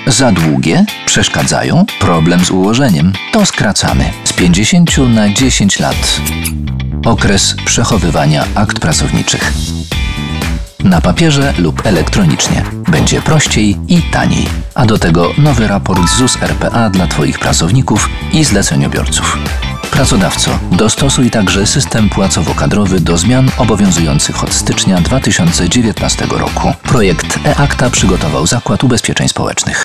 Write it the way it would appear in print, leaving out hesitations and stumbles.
Za długie? Przeszkadzają? Problem z ułożeniem? To skracamy z 50 na 10 lat. Okres przechowywania akt pracowniczych. Na papierze lub elektronicznie. Będzie prościej i taniej. A do tego nowy raport ZUS RPA dla Twoich pracowników i zleceniobiorców. Pracodawco, dostosuj także system płacowo-kadrowy do zmian obowiązujących od stycznia 2019 roku. Projekt e-Akta przygotował Zakład Ubezpieczeń Społecznych.